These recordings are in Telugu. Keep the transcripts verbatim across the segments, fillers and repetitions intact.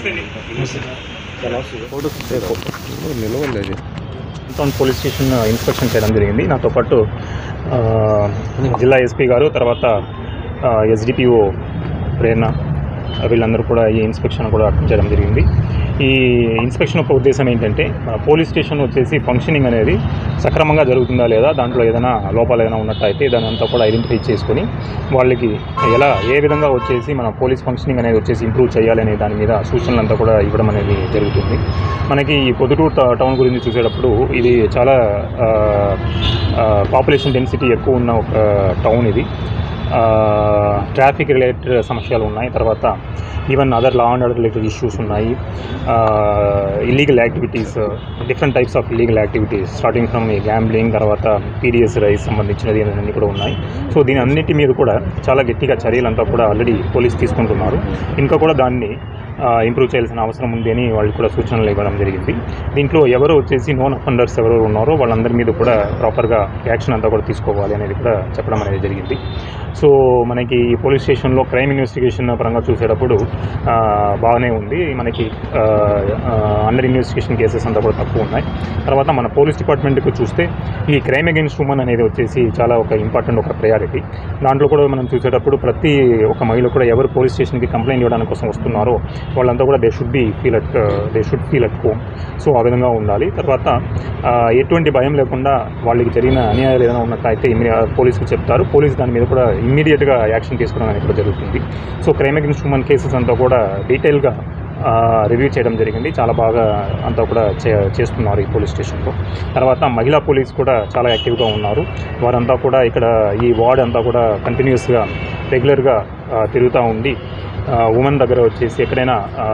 పోలీస్ స్టేషన్ ఇన్స్పెక్షన్ చేయడం జరిగింది. నాతో పాటు జిల్లా ఎస్పీ గారు, తర్వాత ఎస్డిపిఓ ప్రేరణ, వీళ్ళందరూ కూడా ఈ ఇన్స్పెక్షన్ కూడా అటెండ్ చేయడం జరిగింది. ఈ ఇన్స్పెక్షన్ యొక్క ఉద్దేశం ఏంటంటే, పోలీస్ స్టేషన్ వచ్చేసి ఫంక్షనింగ్ అనేది సక్రమంగా జరుగుతుందా లేదా, దాంట్లో ఏదైనా లోపాలు ఏదైనా ఉన్నట్టయితే దాని అంతా కూడా ఐడెంటిఫై చేసుకొని వాళ్ళకి ఎలా ఏ విధంగా వచ్చేసి మన పోలీస్ ఫంక్షనింగ్ అనేది వచ్చేసి ఇంప్రూవ్ చేయాలనే దాని మీద సూచనలంతా కూడా ఇవ్వడం అనేది జరుగుతుంది. మనకి ఈ పొద్దుటూరు టౌన్ గురించి చూసేటప్పుడు ఇది చాలా పాపులేషన్ డెన్సిటీ ఎక్కువ ఉన్న ఒక టౌన్. ఇది ట్రాఫిక్ రిలేటెడ్ సమస్యలు ఉన్నాయి, తర్వాత even other law and order related issues ఉన్నాయి, illegal activities, different types of illegal activities starting from ఈ గ్యాంబ్లింగ్, తర్వాత పీడిఎస్ రైస్ సంబంధించినది అన్నీ కూడా ఉన్నాయి. సో దీని అన్నిటి మీద కూడా చాలా గట్టిగా చర్యలంతా కూడా ఆల్రెడీ పోలీస్ తీసుకుంటున్నారు. ఇంకా కూడా దాన్ని ఇంప్రూవ్ చేయాల్సిన అవసరం ఉంది అని వాళ్ళు కూడా సూచనలు ఇవ్వడం జరిగింది. దీంట్లో ఎవరు వచ్చేసి నోన్ అఫెండర్స్ ఎవరు ఉన్నారో వాళ్ళందరి మీద కూడా ప్రాపర్గా యాక్షన్ అంతా కూడా తీసుకోవాలి అనేది కూడా చెప్పడం అనేది జరిగింది. సో మనకి పోలీస్ స్టేషన్లో క్రైమ్ ఇన్వెస్టిగేషన్ పరంగా చూసేటప్పుడు బాగానే ఉంది. మనకి అండర్ ఇన్వెస్టిగేషన్ కేసెస్ అంతా కూడా తక్కువ ఉన్నాయి. తర్వాత మన పోలీస్ డిపార్ట్మెంట్కి చూస్తే ఈ క్రైమ్ అగెయిన్స్ట్ ఉమెన్ అనేది వచ్చేసి చాలా ఒక ఇంపార్టెంట్ ఒక ప్రయారిటీ. దాంట్లో కూడా మనం చూసేటప్పుడు ప్రతి ఒక మహిళ కూడా ఎవరు పోలీస్ స్టేషన్కి కంప్లైంట్ ఇవ్వడానికి కోసం వస్తున్నారో వాళ్ళంతా కూడా they should be feel at they should feel at home. So ఆ విధంగా ఉండాలి. తర్వాత ఎటువంటి భయం లేకుండా వాళ్ళకి జరిగిన అన్యాయాలు ఏదైనా ఉన్నట్టయితే పోలీసుకు చెప్తారు. పోలీసు దాని మీద కూడా ఇమ్మీడియట్గా యాక్షన్ తీసుకోవడం అనేది కూడా జరుగుతుంది. So crime against women cases అంతా కూడా డీటెయిల్గా రివ్యూ చేయడం జరిగింది. చాలా బాగా అంతా కూడా చే చేస్తున్నారు ఈ పోలీస్ స్టేషన్లో. తర్వాత మహిళా పోలీస్ కూడా చాలా యాక్టివ్గా ఉన్నారు. వారంతా కూడా ఇక్కడ ఈ వార్డ్ అంతా కూడా కంటిన్యూస్గా రెగ్యులర్గా తిరుగుతూ ఉండి ఉమెన్ దగ్గర వచ్చేసి ఎక్కడైనా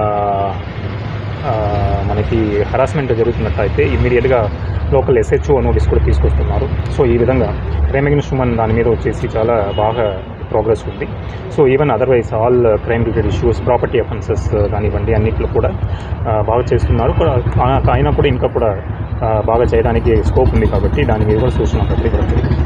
మనకి హరాస్మెంట్ జరుగుతున్నట్టయితే ఇమ్మీడియట్గా లోకల్ ఎస్హెచ్ఓ నోటీస్ కూడా తీసుకొస్తున్నారు. సో ఈ విధంగా క్రైమ్ అగెయిన్స్ట్ ఉమెన్ దాని మీద వచ్చేసి చాలా బాగా ప్రోగ్రెస్ ఉంది. So even otherwise all crime related issues, property offences కానివ్వండి, అన్నింటిలో కూడా బాగా చేస్తున్నారు. అయినా కూడా ఇంకా కూడా బాగా చేయడానికి స్కోప్ ఉంది కాబట్టి దాని మీద కూడా సూచన పత్రిక ఇవ్వడం జరిగింది.